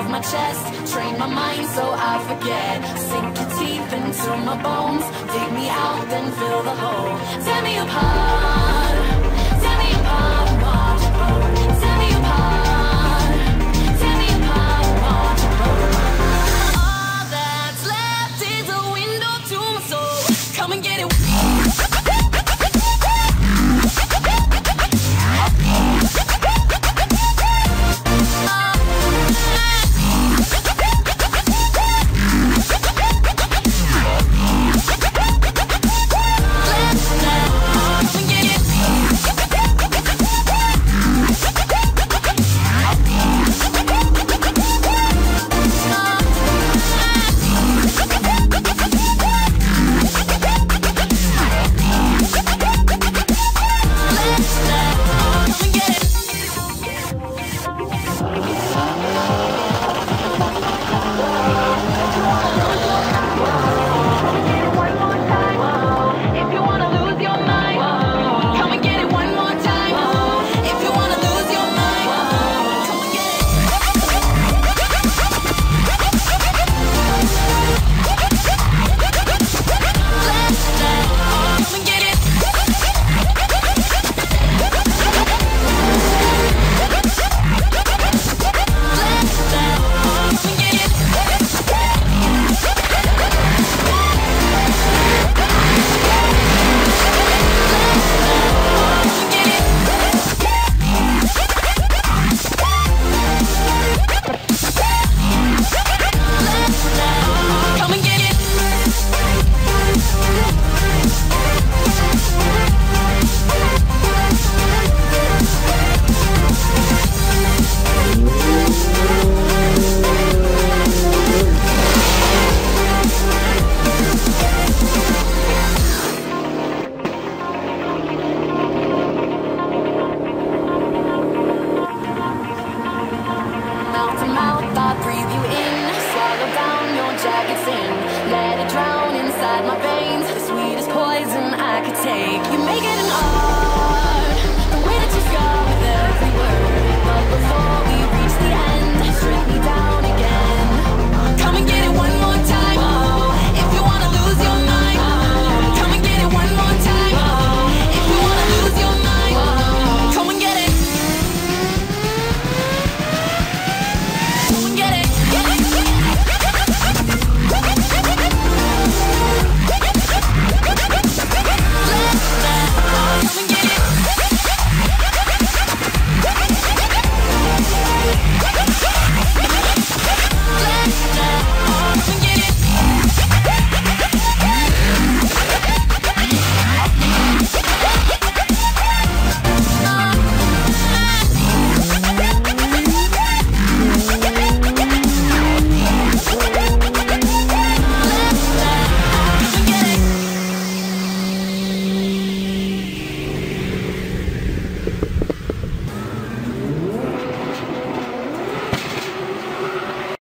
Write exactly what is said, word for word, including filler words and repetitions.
of my chest, train my mind so I forget. Sink your teeth into my bones, dig me out, then fill the hole. Tear me apart, tear me apart, watch it burn. Tear me apart, tear me apart, watch it burn. All that's left is a window to my soul. Come and get it. Let it drown inside my veins, the sweetest poison I could take. You make it an art.